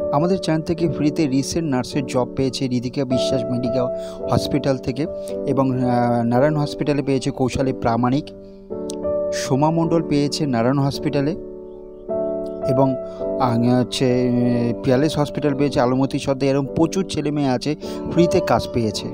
আমাদের চ্যানেল থেকে ফ্রিতে রিসেন্ট নার্সের জব পেয়েছে রিদিকা বিশ্বাস মেডিকেল হসপিটাল থেকে, এবং নারায়ণ হসপিটালে পেয়েছে কৌশালী প্রামাণিক, সোমা মণ্ডল পেয়েছে নারায়ণ হসপিটালে, এবং হচ্ছে পিয়ালেস হসপিটাল পেয়েছে আলমতি সর্দার। এরকম প্রচুর ছেলে মেয়ে আছে ফ্রিতে কাজ পেয়েছে।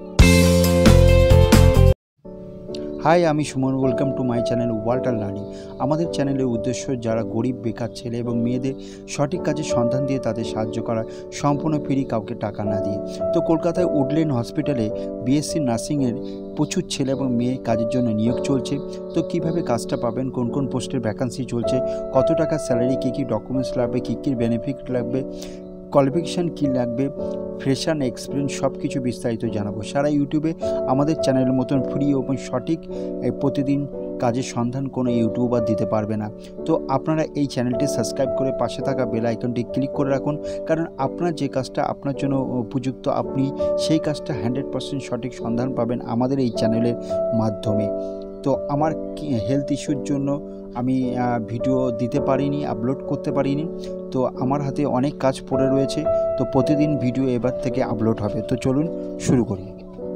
হাই, আমি Suman, welcome to my channel Walter learning. আমাদের চ্যানেলের উদ্দেশ্য যারা গরিব বেকার ছেলে এবং মেয়েদের সঠিক কাজের সন্ধান দিয়ে তাদের সাহায্য করা, সম্পূর্ণ ফ্রি, কাউকে টাকা না দিয়ে। তো কলকাতায় উডল্যান্ড হসপিটালে বিএসসি নার্সিংয়ের প্রচুর ছেলে এবং মেয়ে কাজের জন্য নিয়োগ চলছে। তো কিভাবে কাজটা পাবেন, কোন কোন পোস্টের ভ্যাকান্সি চলছে, কত টাকা স্যালারি, কী কী ডকুমেন্টস লাগবে, কী কী বেনিফিট লাগবে, কোয়ালিফিকেশান কী লাগবে, ফ্রেশার এক্সপিরিয়েন্স, সব কিছু বিস্তারিত জানাবো। সারা ইউটিউবে আমাদের চ্যানেলের মতন ফ্রি এবং সঠিক প্রতিদিন কাজের সন্ধান কোনো ইউটিউবার দিতে পারবে না। তো আপনারা এই চ্যানেলটি সাবস্ক্রাইব করে পাশে থাকা বেল আইকনটি ক্লিক করে রাখুন, কারণ আপনার যে কাজটা আপনার জন্য উপযুক্ত, আপনি সেই কাজটা 100% সঠিক সন্ধান পাবেন আমাদের এই চ্যানেলের মাধ্যমে। তো আমার হেলথ ইস্যুর জন্য আমি ভিডিও দিতে পারিনি, আপলোড করতে পারিনি। তো আমার হাতে অনেক কাজ পড়ে রয়েছে, তো প্রতিদিন ভিডিও এবার থেকে আপলোড হবে। তো চলুন শুরু করি।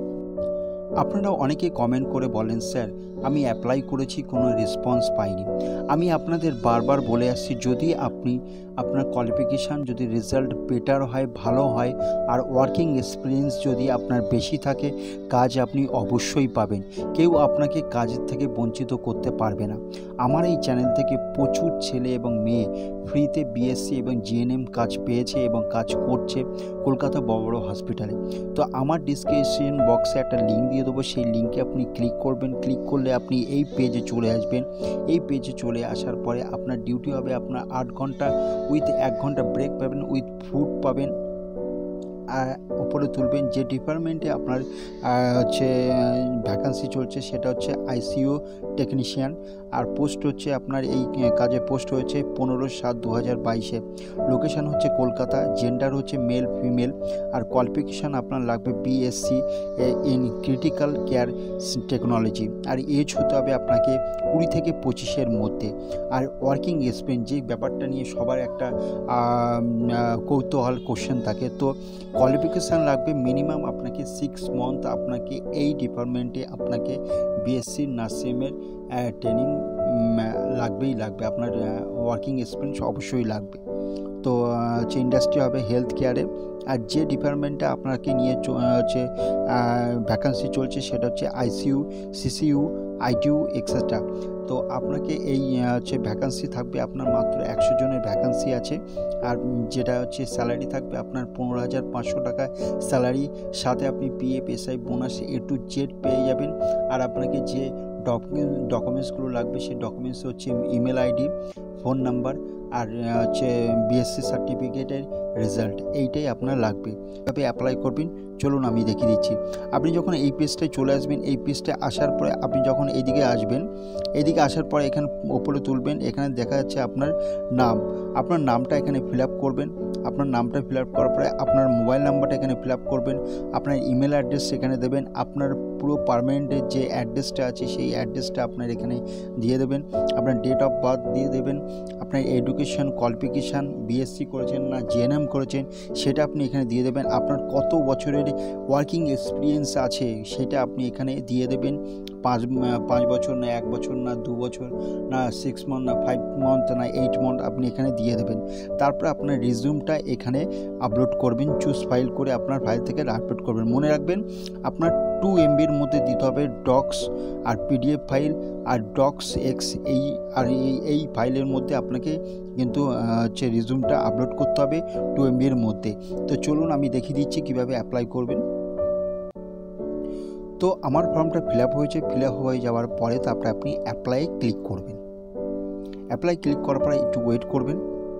আপনারা অনেকেই কমেন্ট করে বলেন, স্যার আমি অ্যাপ্লাই করেছি, কোনো রেসপন্স পাইনি। আমি আপনাদের বারবার বলে আসছি, যদি আপনি আপনার কোয়ালিফিকেশান যদি রেজাল্ট বেটার হয়, ভালো হয়, আর ওয়ার্কিং এক্সপিরিয়েন্স যদি আপনার বেশি থাকে, কাজ আপনি অবশ্যই পাবেন। কেউ আপনাকে কাজের থেকে বঞ্চিত করতে পারবে না। আমার এই চ্যানেল থেকে প্রচুর ছেলে এবং মেয়ে ফ্রিতে বিএসসি এবং জিএনএম কাজ পেয়েছে এবং কাজ করছে কলকাতা বড় বড় হসপিটালে। তো আমার ডিসক্রিপশন বক্সে একটা লিঙ্ক দিয়ে দেবো, সেই লিঙ্কে আপনি ক্লিক করবেন। ক্লিক করলে আপনি এই পেজে চলে আসবেন। এই পেজে চলে আসার পরে আপনার ডিউটি হবে, আপনার 8 ঘন্টা উইথ 1 ঘন্টা ব্রেক পাবেন, উইথ ফুড পাবেন, উপরে তুলবেন। যে ডিপার্টমেন্টে আপনার ভ্যাকান্সি চলছে সেটা হচ্ছে আইসিইউ টেকনিশিয়ান, আর পোস্ট হচ্ছে আপনার এই কাজে পোস্ট হয়েছে 15/7/2022। লোকেশান হচ্ছে কলকাতা, জেন্ডার হচ্ছে মেল ফিমেল, আর কোয়ালিফিকেশান আপনার লাগবে BSc in critical care technology, আর এজ হতে হবে আপনাকে 20 থেকে 25-এর মধ্যে। আর ওয়ার্কিং এক্সপিরিয়েন্স, যে ব্যাপারটা নিয়ে সবার একটা কৌতূহল কোশ্চেন থাকে, তো কোয়ালিফিকেশান লাগবে মিনিমাম আপনাকে 6 মান্থ, আপনাকে এই ডিপার্টমেন্টে আপনাকে বিএসসি নার্সিংয়ের ট্রেনিং লাগবেই লাগবে, আপনার ওয়ার্কিং এক্সপিরিয়েন্স অবশ্যই লাগবে। তো হচ্ছে ইন্ডাস্ট্রি হবে হেলথ কেয়ারে, আর যে ডিপার্টমেন্টে আপনাকে নিয়ে হচ্ছে ভ্যাকান্সি চলছে সেটা হচ্ছে আইসিইউ, সিসিইউ, আইটিইউ এক্সেট্রা। তো আপনাকে এই হচ্ছে ভ্যাকান্সি থাকবে আপনার মাত্র 100 জনের ভ্যাকান্সি আছে, আর যেটা হচ্ছে স্যালারি থাকবে আপনার 15,500 টাকা স্যালারি, সাথে আপনি PF, SI, bonus A to Z পেয়ে যাবেন। আর আপনাকে যে ডকুমেন্টসগুলো লাগবে সেই ডকুমেন্টস হচ্ছে ইমেল আইডি, ফোন নাম্বার, আর হচ্ছে বিএসসি সার্টিফিকেটের রেজাল্ট, এইটাই আপনার লাগবে। তবে অ্যাপ্লাই করবেন, চলুন আমি দেখিয়ে দিচ্ছি। আপনি যখন এই পেজটায় চলে আসবেন, এই পেজটায় আসার পরে আপনি যখন এইদিকে আসবেন, এইদিকে আসার পরে এখানে ওপরে তুলবেন, এখানে দেখা যাচ্ছে আপনার নাম, আপনার নামটা এখানে ফিল আপ করবেন। আপনার নামটা ফিল আপ করার পরে আপনার মোবাইল নাম্বারটা এখানে ফিল আপ করবেন, আপনার ইমেল অ্যাড্রেস সেখানে দেবেন, আপনার পুরো পার্মানেন্টের যে অ্যাড্রেসটা আছে সেই অ্যাড্রেসটা আপনার এখানে দিয়ে দেবেন, আপনার ডেট অফ বার্থ দিয়ে দেবেন, আপনার এডুকেশন কোয়ালিফিকেশান, বিএসসি করেছেন না জিএনএম করেছেন সেটা আপনি এখানে দিয়ে দেবেন, আপনার কত বছরের ওয়ার্কিং এক্সপিরিয়েন্স আছে সেটা আপনি এখানে দিয়ে দেবেন। 5 বছর না 1 বছর না 2 বছর না 6 মান্থ না 5 মান্থ না 8 মান্থ আপনি এখানে দিয়ে দেবেন। তারপর আপনার রিজিউমটা এখানে আপলোড করবেন, চুজ ফাইল করে আপনার ফাইল থেকে আপলোড করবেন। মনে রাখবেন আপনার 2 MBর মধ্যে দিতে হবে ডক্স আর পিডিএফ ফাইল, আর ডক্স এক্স এই ফাইলের মধ্যে আপনাকে কিন্তু হচ্ছে রিজিউমটা আপলোড করতে হবে 2 MBর মধ্যে। তো চলুন আমি দেখিয়ে দিচ্ছি কীভাবে অ্যাপ্লাই করবেন। তো আমার ফর্মটা ফিল আপ হয়েছে, ফিল আপ হয়ে যাওয়ার পরে তারপরে আপনি অ্যাপ্লাই ক্লিক করবেন। অ্যাপ্লাই ক্লিক করার পরে একটু ওয়েট করবেন।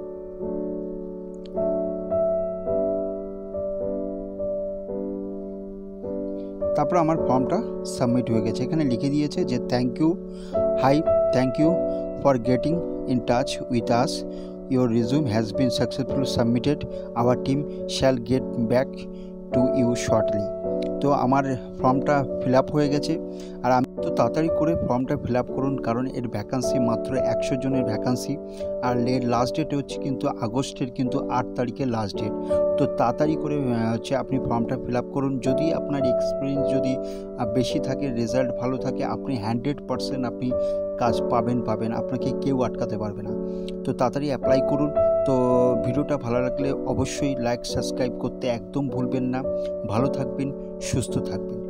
তারপর আমার ফর্মটা সাবমিট হয়ে গেছে। এখানে লিখে দিয়েছে যে thank you for getting in touch with us, your resume has been successfully submitted, our team shall get back to you shortly. তো আমার ফর্মটা ফিল আপ হয়ে গেছে, আর আমি তো তাড়াতাড়ি করে ফর্মটা ফিল আপ করুন, কারণ এর ভ্যাকান্সি মাত্র 100 জনের ভ্যাকান্সি। আর এর লাস্ট ডেট হচ্ছে কিন্তু আগস্টের কিন্তু 8 তারিখে লাস্ট ডেট। তো তাড়াতাড়ি করে হচ্ছে আপনি ফর্মটা ফিল আপ করুন। যদি আপনার এক্সপিরিয়েন্স যদি বেশি থাকে, রেজাল্ট ভালো থাকে, আপনি 100% আপনি কাজ পাবেন, আপনাকে কেউ আটকাতে পারবে না। তো তাড়াতাড়ি অ্যাপ্লাই করুন। তো ভিডিওটা ভালো লাগলে অবশ্যই লাইক সাবস্ক্রাইব করতে একদম ভুলবেন না। ভালো থাকবেন, সুস্থ থাকবেন।